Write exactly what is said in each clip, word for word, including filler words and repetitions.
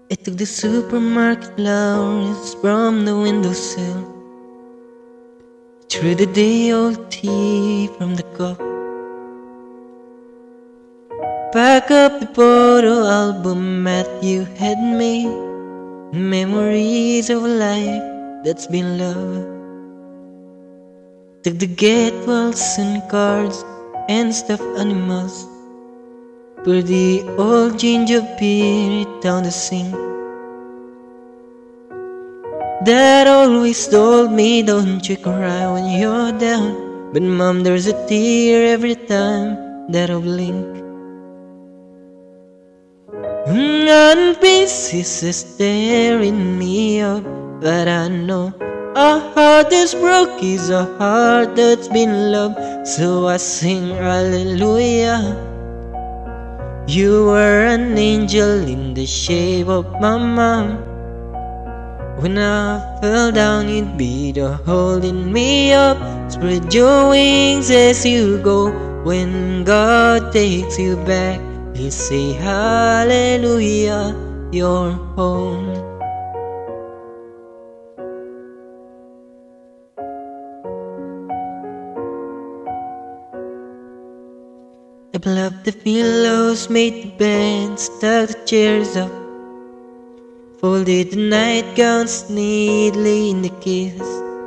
I took the supermarket flowers from the windowsill, threw the day-old tea from the cup, pack up the photo album Matthew had made, memories of a life that's been loved. Took the get well soon cards and stuffed animals, pour the old ginger beer down the sink. Dad always told me, don't you cry when you're down, but Mom, there's a tear every time that I blink. One piece is staring me up, but I know a heart that's broke is a heart that's been loved. So I sing hallelujah. You were an angel in the shape of my mom. When I fell down, you'd be the holding me up. Spread your wings as you go. When God takes you back, you say hallelujah, you're home. I plucked the pillows, made the bed, stuck the chairs up, folded the nightgowns neatly in the kiss.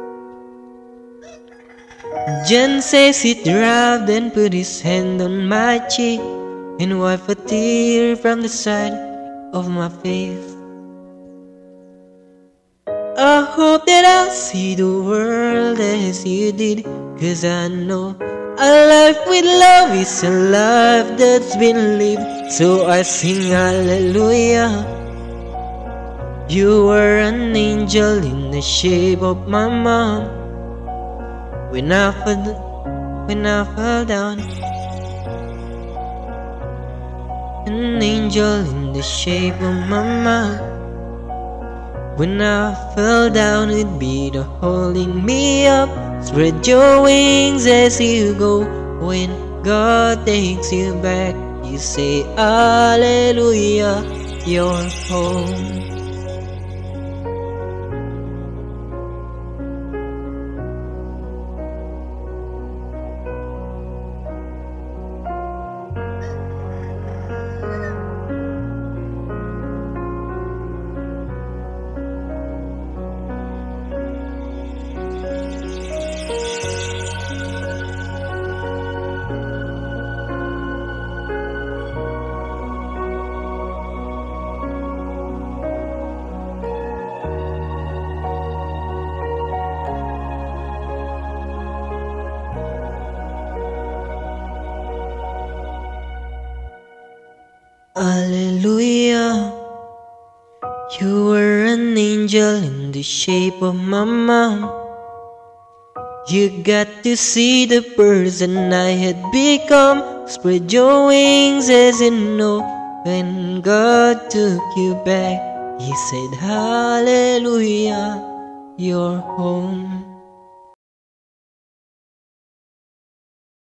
John says he dropped and put his hand on my cheek and wiped a tear from the side of my face. I hope that I'll see the world as you did, 'cause I know a life with love is a life that's been lived. So I sing hallelujah. You were an angel in the shape of my mom. When I fell, when I fell down, an angel in the shape of my mom. When I fell down, it'd be the holding me up. Spread your wings as you go. When God takes you back, you say hallelujah, you're home. Hallelujah. You were an angel in the shape of my mom. You got to see the person I had become. Spread your wings as you know. When God took you back, He said hallelujah, you're home.